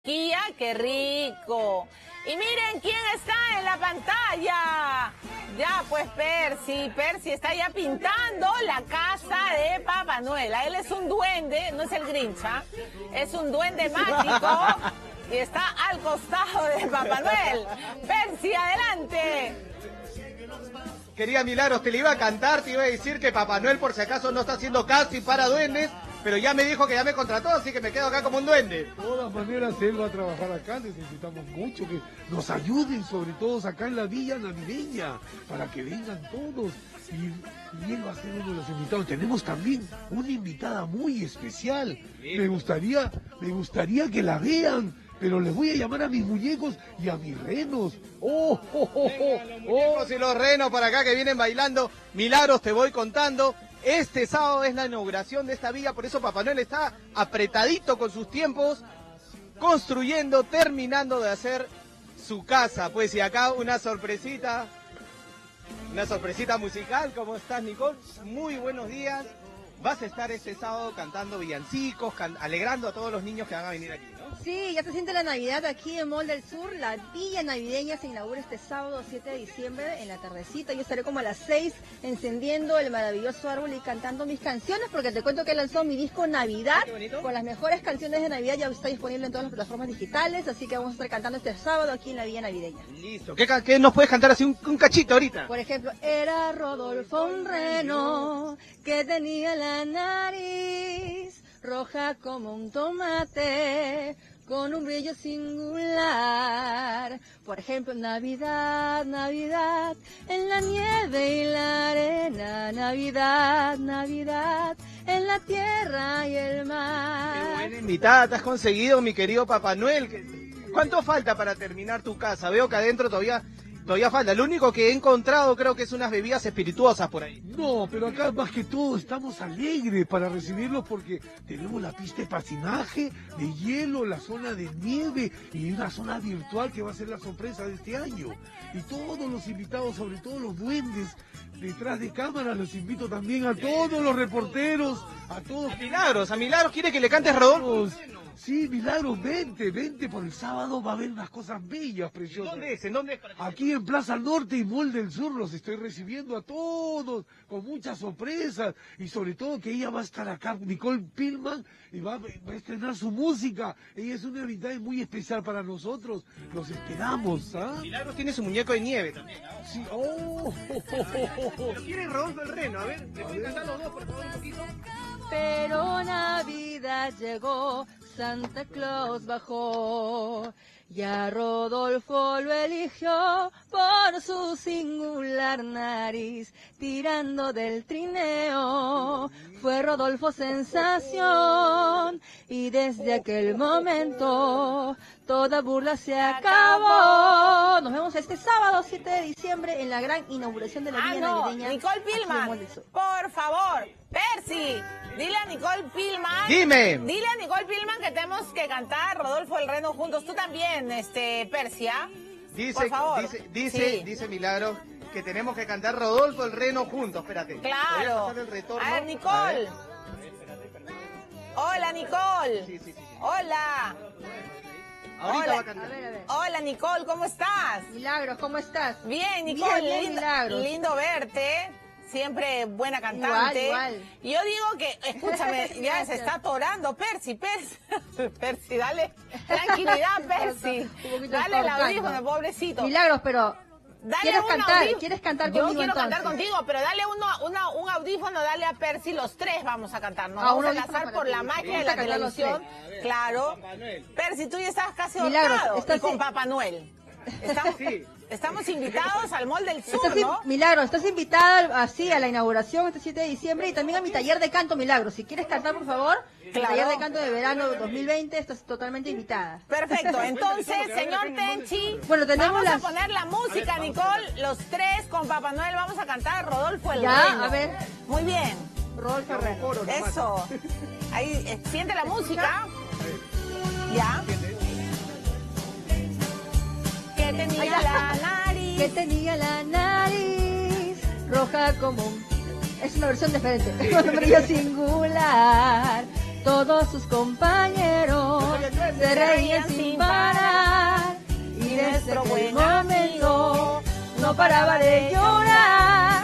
mantequilla, qué rico. Y miren quién está en la pantalla. Ya, pues Percy está ya pintando la casa de Papá Noel. Él es un duende, no es el Grinch, ¿eh? Es un duende mágico y está al costado de Papá Noel. Percy, adelante. Querida Milagros, te le iba a cantar, te iba a decir que Papá Noel por si acaso no está haciendo casting para duendes, pero ya me dijo que ya me contrató, así que me quedo acá como un duende. De todas maneras, él va a trabajar acá, necesitamos mucho que nos ayuden, sobre todo acá en la villa navideña, para que vengan todos. Y él va a ser uno de los invitados. Tenemos también una invitada muy especial. Me gustaría que la vean, pero les voy a llamar a mis muñecos y a mis renos. ¡Oh, oh, oh, oh! Los muñecos y los renos para acá que vienen bailando. Milagros, te voy contando. Este sábado es la inauguración de esta villa, por eso Papá Noel está apretadito con sus tiempos, construyendo, terminando de hacer su casa. Pues y acá una sorpresita musical. ¿Cómo estás, Nicole? Muy buenos días. Vas a estar este sábado cantando villancicos, alegrando a todos los niños que van a venir aquí, ¿no? Sí, ya se siente la Navidad aquí en Mall del Sur. La Villa Navideña se inaugura este sábado 7 de diciembre en la tardecita. Yo estaré como a las 6 encendiendo el maravilloso árbol y cantando mis canciones, porque te cuento que he lanzado mi disco Navidad con las mejores canciones de Navidad. Ya está disponible en todas las plataformas digitales, así que vamos a estar cantando este sábado aquí en la Villa Navideña. Listo. ¿Qué nos puedes cantar así un cachito ahorita? Por ejemplo, era Rodolfo un reno que tenía la nariz roja como un tomate, con un brillo singular. Por ejemplo, Navidad, Navidad, en la nieve y la arena. Navidad, Navidad, en la tierra y el mar. Qué buena invitada te has conseguido, mi querido Papá Noel. ¿Cuánto falta para terminar tu casa? Veo que adentro todavía falta. Lo único que he encontrado creo que es unas bebidas espirituosas por ahí. No, pero acá más que todo estamos alegres para recibirlos porque tenemos la pista de patinaje, de hielo, la zona de nieve y una zona virtual que va a ser la sorpresa de este año. Y todos los invitados, sobre todo los duendes, detrás de cámaras, los invito también a todos los reporteros, a todos. A Milagros, ¿quiere que le cantes Rodolfo? Sí, Milagros, vente por el sábado, va a haber unas cosas bellas, preciosas. ¿Dónde es? ¿En dónde es? Aquí en Plaza Norte y Mall del Sur los estoy recibiendo a todos, con muchas sorpresas, y sobre todo que ella va a estar acá, Nicole Pillman, y va a estrenar su música. Ella es una invitada muy especial para nosotros, los esperamos, ¿ah? Milagros tiene su muñeco de nieve también, ¿no? Sí, oh. Pero quiere Rodolfo el Reno, a ver, ¿le pueden cantar los dos, por favor, un poquito? Pero Navidad llegó, Santa Claus bajó, y a Rodolfo lo eligió por su singular nariz, tirando del trineo. Fue Rodolfo sensación, y desde aquel momento toda burla se acabó. Nos vemos este sábado 7 de diciembre en la gran inauguración de la Villa Navideña. Nicole Pillman, por favor, Percy, dile a Nicole Pillman. Dime. Dile a Nicole Pillman que tenemos que cantar Rodolfo el Reno juntos. Tú también, Percy, ¿ah? Por favor. Dice Milagros que tenemos que cantar Rodolfo el Reno juntos. Espérate. Claro. Voy a pasar el retorno. A ver, Nicole. Hola, Nicole. Sí. Hola. Ahorita va a cantar. A ver. Hola, Nicole, ¿cómo estás? Milagros, ¿cómo estás? Bien, Nicole. Bien, Milagros. Lindo verte. Siempre buena cantante. Igual. Yo digo que, escúchame, ya se está atorando, Percy, dale tranquilidad, Percy. Dale el audífono, pobrecito. Milagros, pero Dale ¿Quieres cantar conmigo? Yo quiero entonces? cantar contigo, pero dale un audífono, dale a Percy, los tres vamos a cantar. Nos un vamos a audífono casar por ti. la magia Vamos de la a cantar los televisión. Claro. Percy, tú ya estás casi Milagros, ahorcado. estás Y con sí. Papá Noel. Estamos invitados al Mall del Sur, ¿no? Milagros, estás invitada así a la inauguración este 7 de diciembre y también a mi taller de canto, Milagros. Si quieres cantar, por favor, el taller de canto de verano 2020, estás totalmente invitada. Perfecto, entonces, señor Tenchi, bueno, tenemos vamos a poner la música, Nicole, los tres con Papá Noel, vamos a cantar Rodolfo el Reno. A ver. Muy bien. Rodolfo el Reno. Eso. Ahí, siente la música. Ya. Que tenía la nariz. Que tenía la nariz roja como un... Es una versión diferente. Con un brillo singular. Todos sus compañeros se reían sin parar. Y desde aquel momento no paraba de llorar.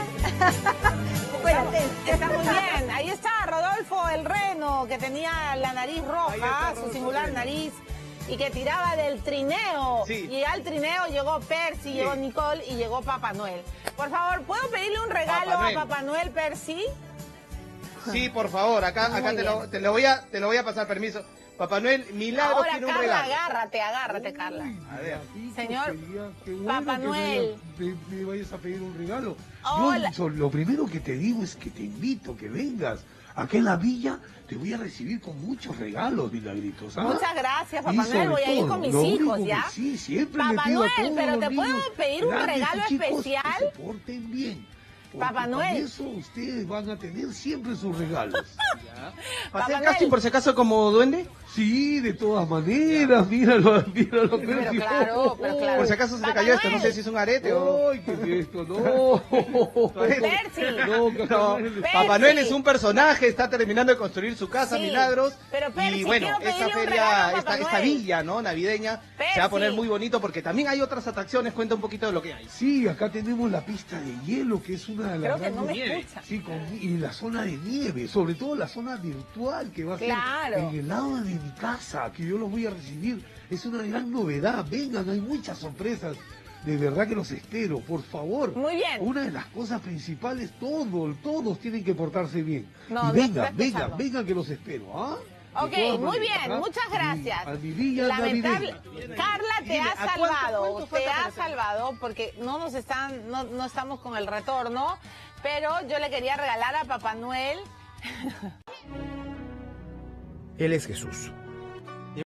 Está muy bien. Ahí está Rodolfo el reno, que tenía la nariz roja, su singular nariz, y que tiraba del trineo. Sí. Y al trineo llegó Percy, llegó Nicole y llegó Papá Noel. Por favor, ¿puedo pedirle un regalo a Papá Noel, Percy? Sí, por favor, acá te lo voy a pasar, permiso. Papá Noel, Milagros Ahora, tiene un Carla, regalo. agárrate, Carla. A ver. Señor Qué bueno Papá que Noel. me vayas a pedir un regalo. Hola. Yo lo primero que te digo es que te invito, que vengas. Acá en la villa te voy a recibir con muchos regalos, Milagritos. ¿Ah? Muchas gracias, Y Papá Noel. sobre Voy a ir todo, con mis lo hijos, único que ¿ya? sí, siempre le Papá pido a Noel, todos pero los ¿te puedo niños pedir un grandes y regalo chicos especial? que se porten bien. Porque Papá con Noel. eso ustedes van a tener siempre sus regalos. ¿Pasé el Papá casting Noel. por si acaso como duende? Sí, de todas maneras, míralo, Pero Percy. claro. Por si acaso se te Papá cayó esto, no Noel. sé si es un arete o... Ay, ¿qué es esto? No. Percy. No, Papá Noel es un personaje, está terminando de construir su casa, Sí, Milagros. pero Percy, y bueno, quiero esta pedirle un feria, regalo a Papá esta Noel. villa, ¿no? Navideña, se va a poner Percy. muy bonito porque también hay otras atracciones. Cuenta un poquito de lo que hay. Sí, acá tenemos la pista de hielo, que es una de las Creo que no me grandes- escucha. Sí, y la zona de nieve, sobre todo la zona virtual que va a Claro. ser en el lado de mi casa, que yo los voy a recibir. Es una gran novedad, vengan, hay muchas sorpresas. De verdad que los espero, por favor. Muy bien. Una de las cosas principales, todos tienen que portarse bien. No, y estoy escuchando. vengan que los espero, ¿ah? De Ok, todas muy maneras, bien, ¿ah? muchas gracias. A mi villa Lamentable. navideña. Carla, te Dime, ha ¿a cuánto salvado, falta te para ha terminar? salvado porque no estamos con el retorno, pero yo le quería regalar a Papá Noel. Él es Jesús,